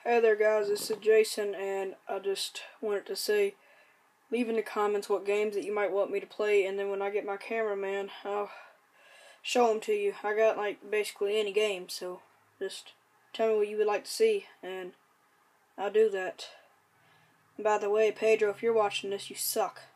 Hey there guys, this is Jason, and I just wanted to say, leave in the comments what games that you might want me to play, and then when I get my cameraman, I'll show them to you. I got like basically any game, so just tell me what you would like to see, and I'll do that. And by the way, Pedro, if you're watching this, you suck.